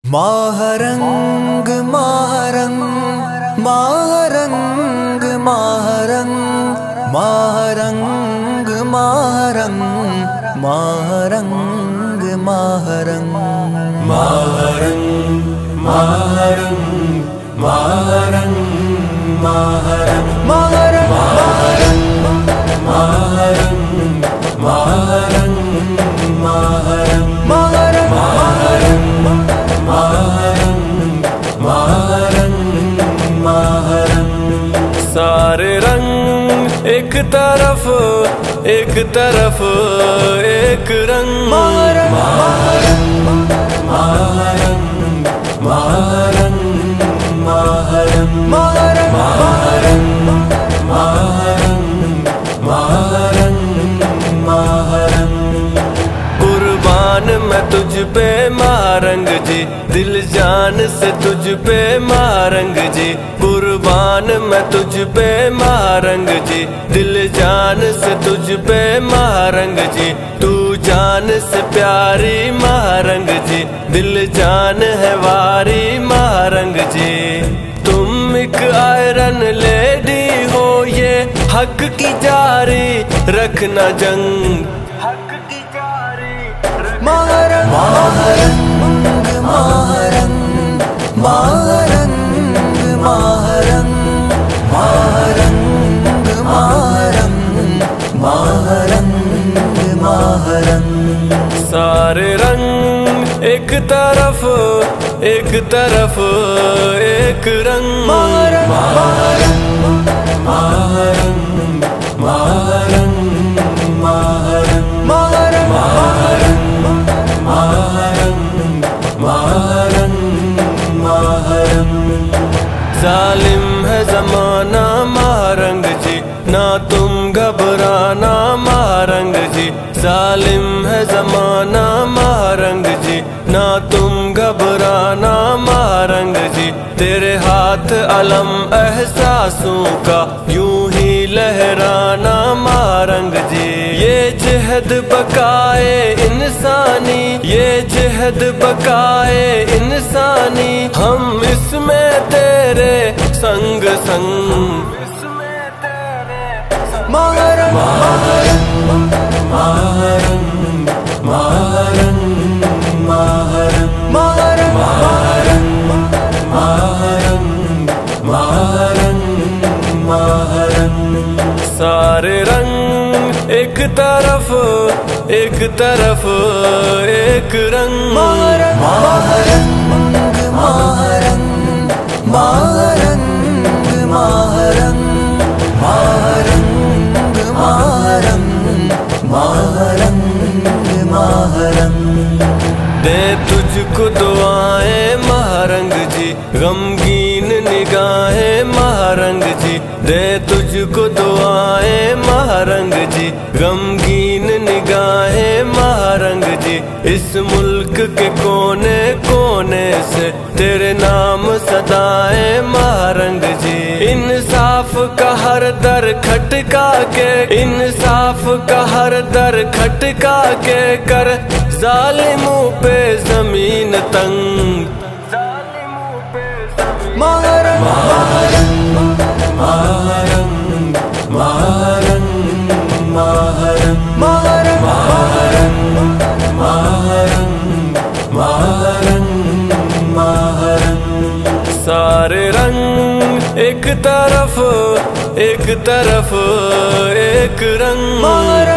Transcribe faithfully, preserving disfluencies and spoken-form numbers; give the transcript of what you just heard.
माहरंग माहरंग माहरंग माहरंग माहरंग माहरंग माहरंग माहरंग माहरंग माहरंग माहरंग माहरंग माहरंग माहरंग माहरंग माहरंग माहरंग माहरंग माहरंग माहरंग। सारे रंग एक तरफ एक तरफ एक रंग। माहरंग माहरंग माहरंग माहरंग माहरंग माहरंग माहरंग माहरंग माहरंग। कुर्बान मैं तुझ पे महारंग जी, दिल जान से तुझ पे महारंग जी। कुर्बान मैं तुझ पे महारंग जी, दिल जान से तुझ पे महारंग जी। तू जान से प्यारी महारंग जी, दिल जान है वारी महारंग जी। तुम एक आयरन लेडी हो, ये हक की जारी रखना जंग। हक की जारी माहरंग माहरंग माहरंग माहरंग माहरंग माहरंग माहरंग माहरंग माहरंग। सारे रंग एक तरफ एक तरफ एक रंग। माहरंग माहरंग माहरंग माहरंग माहरंग माहरंग माहरंग माहरंग माहरंग। जालिम है जमाना महारंग जी, ना तुम घबराना महारंग जी। जालिम है जमाना महारंग जी, ना तुम घबराना महारंग जी। तेरे हाथ अलम एहसासों का यूं ही लहराना महारंग जी। ये जहद बकाए इंसानी, ये जहद बकाए इंसानी, हम इसमें तेरे संग संग। माहरंग माहरंग माहरंग माहरंग माहरंग माहरंग माहरंग माहरंग माहरंग। सारे रंग एक तरफ एक तरफ एक रंग। माहरंग माहरंग माहरंग माहरंग माहरंग माहरंग माहरंग माहरंग माहरंग। दे तुझको दुआएं महारंग जी, गमगीन निगाहें महारंग जी। दे तुझको दुआएं महारंग जी, गमगीन निगाहें महारंग जी। इस मुल्क के कोने कोने से तेरे नाम सदाएं महारंग जी। इंसाफ का हर दर खटका के, इंसाफ का हर दर खटका के, कर जालिमों पे जमीन तंग। माहरंग माहरंग माहरंग माहरंग माहरंग माहरंग माहरंग माहरंग माहरंग। सारे रंग एक तरफ एक तरफ एक रंग।